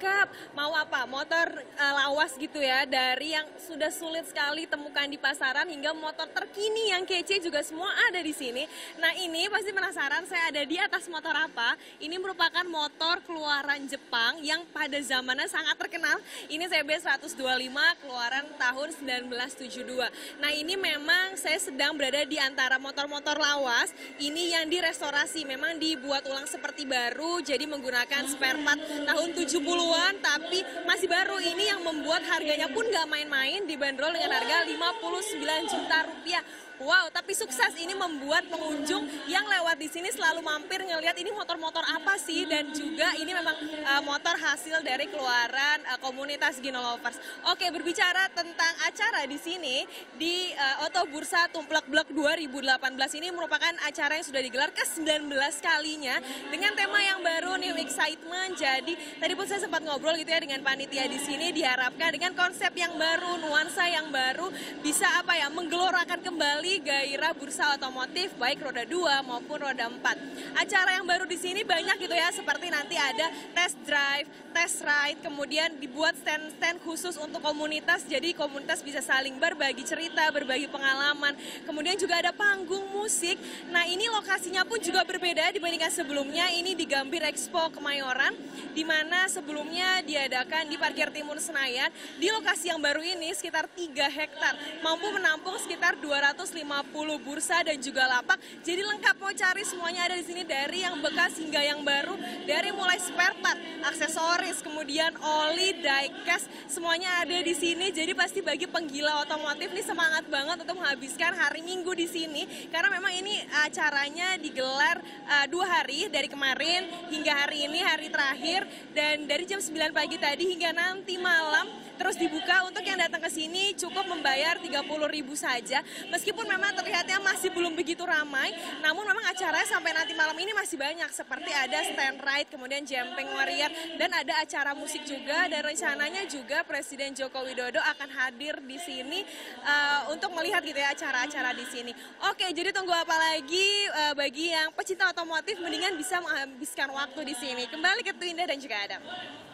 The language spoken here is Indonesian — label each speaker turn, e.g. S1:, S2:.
S1: Cakep. Mau apa? Motor lawas gitu ya, dari yang sudah sulit sekali temukan di pasaran hingga motor terkini yang kece juga semua ada di sini. Nah ini pasti penasaran saya ada di atas motor apa. Ini merupakan motor keluaran Jepang yang pada zamannya sangat terkenal. Ini CB125 keluaran tahun 1972. Nah ini memang saya sedang berada di antara motor-motor lawas. Ini yang direstorasi, memang dibuat ulang seperti baru, jadi menggunakan spare part tahun 70-an tapi masih baru. Ini yang membuat harganya pun nggak main-main, dibanderol dengan harga 59 juta rupiah. Wow, tapi sukses ini membuat pengunjung yang lewat di sini selalu mampir ngelihat ini motor-motor apa sih, dan juga ini memang motor hasil dari keluaran komunitas Gino Lovers. Oke, berbicara tentang acara di sini di Auto Bursa Tumplek Blek 2018 ini merupakan acara yang sudah digelar ke-19 kalinya dengan tema yang baru, new excitement. Jadi tadi pun saya sempat ngobrol gitu ya dengan panitia di sini, diharapkan dengan konsep yang baru, nuansa yang baru bisa menggelorakan kembali gairah bursa otomotif baik roda 2 maupun roda 4. Acara yang baru di sini banyak gitu ya, seperti nanti ada test drive, test ride, kemudian dibuat stand-stand khusus untuk komunitas, jadi komunitas bisa saling berbagi cerita, berbagi pengalaman. Kemudian juga ada panggung musik. Nah ini lokasinya pun juga berbeda dibandingkan sebelumnya. Ini di Gambir Expo Kemayoran, di mana sebelumnya diadakan di Parkir Timur Senayan. Di lokasi yang baru ini sekitar 3 hektar, mampu menampung sekitar 250 bursa dan juga lapak. Jadi lengkap, mau cari semuanya ada di sini, dari yang bekas hingga yang baru, dari mulai spare part, aksesoris, kemudian oli, diecast, semuanya ada di sini. Jadi pasti bagi penggila otomotif nih semangat banget untuk menghabiskan hari Minggu di sini, karena memang ini acaranya digelar 2 hari, dari kemarin hingga hari ini hari terakhir, dan dari jam 9 pagi tadi hingga nanti malam terus dibuka. Untuk yang datang ke sini cukup membayar 30.000 saja. Meskipun memang terlihatnya masih belum begitu ramai, namun memang acaranya sampai nanti malam ini masih banyak, seperti ada stand ride, kemudian jumping warrior, dan ada acara musik juga, dan rencananya juga Presiden Joko Widodo akan hadir di sini untuk melihat gitu ya acara-acara di sini. Oke, jadi tunggu apa lagi, bagi yang pecinta otomotif mendingan bisa menghabiskan waktu di sini. Kembali ke Twinda dan juga Adam.